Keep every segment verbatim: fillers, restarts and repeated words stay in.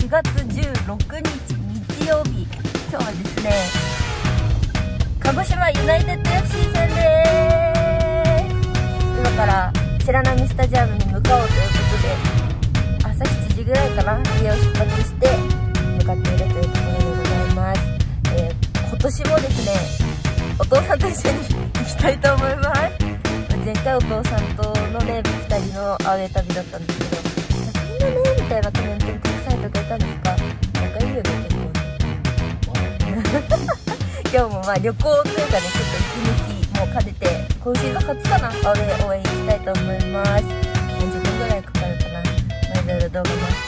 しがつじゅうろくにち日曜日、今日はですね、鹿児島ユナイテッド エフシー 戦でーす。今から白波スタジアムに向かおうということで、朝しちじぐらいかな、家を出発して向かっているというところでございます。えー、今年もですね、お父さんと一緒に行きたいと思います。前回お父さんとのね、ふたりのアウェー旅だったんですけど、みんなね、みたいなコメントにくださいとかいたんですが、仲いいよね、結構ね。今日もまあ旅行というかね、ちょっと息抜きも兼ねて、今シーズン初かな、アウェー応援行きたいと思います。何十分ぐらいかかるかな。まあ、いろいろ動画回していきたいと思います。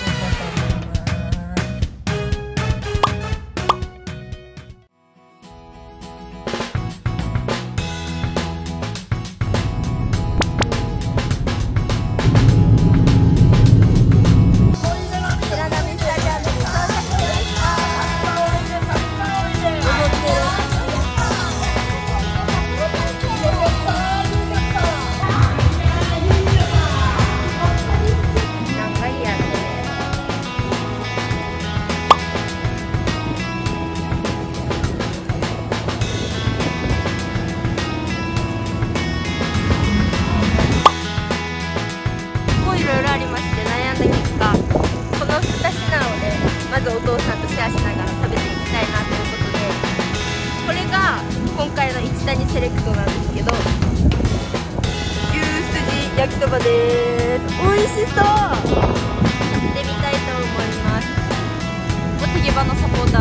まずお父さんとシェアしながら食べていきたいなということで、これが今回の一谷セレクトなんですけど、牛すじ焼きそばでーす。美味しそう。食べてみたいと思います。お手際のサポーターの方もたくさんいらっしゃ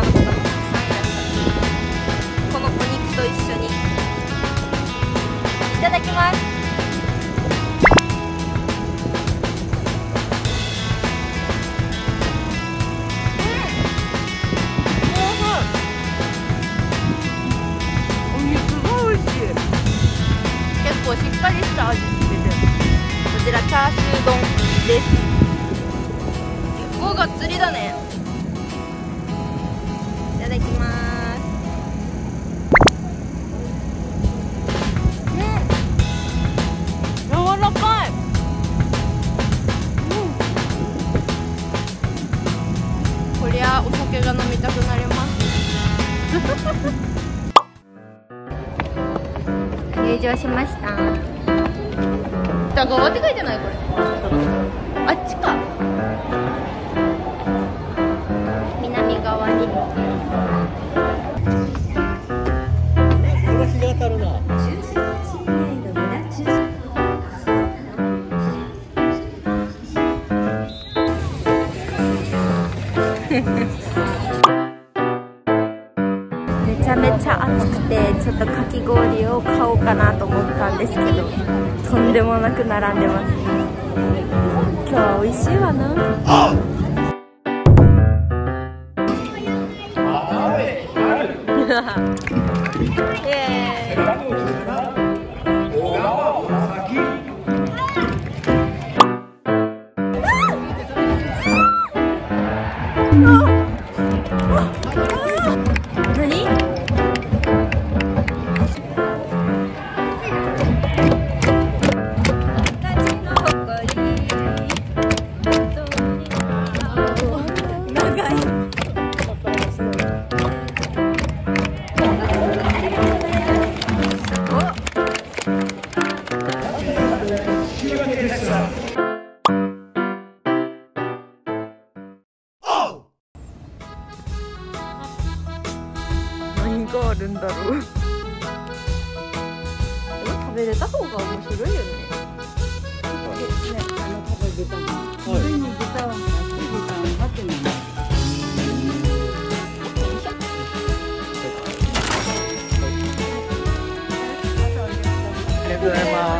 る。このお肉と一緒にいただきます。しっかりした味付けで、こちらチャーシュー丼です。結構がっつりだね。いただきます。うん、柔らかい。うん、こりゃお酒が飲みたくなります。入場しました。北側って書いてないこれ。あっちか。南側に。日が当たるな。めちゃめちゃ暑くて、ちょっとかき氷を買おうかなと思ったんですけど、とんでもなく並んでます。今日は美味しいわな。イエーイ。何があるんだろう。でも食べれた方が面白いよね。あの食べ豚も。上に豚を買って豚を買ってみます。ありがとうございます。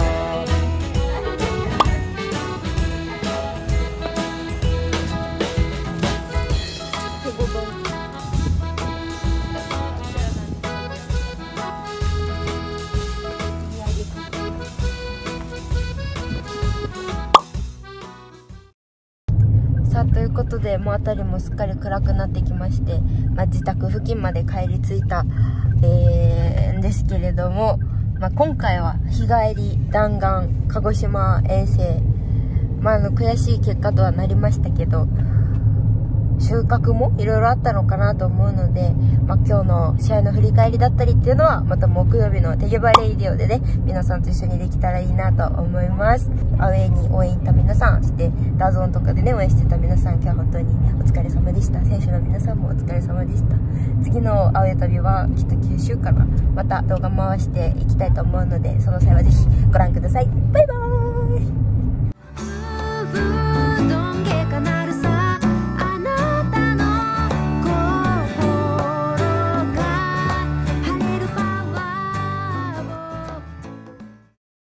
さあということで、もう辺りもすっかり暗くなってきまして、まあ、自宅付近まで帰り着いた、えー、んですけれども、まあ、今回は日帰り弾丸鹿児島遠征、まあ、あの悔しい結果とはなりましたけど、 収穫もいろいろあったのかなと思うので、まあ、今日の試合の振り返りだったりっていうのはまた木曜日のテゲバレイディオでね、皆さんと一緒にできたらいいなと思います。アウェーに応援行った皆さん、そしてダゾーンとかでね応援してた皆さん、今日は本当にお疲れ様でした。選手の皆さんもお疲れ様でした。次のアウェー旅はきっと九州かな、また動画回していきたいと思うので、その際はぜひご覧ください。バイバーイ。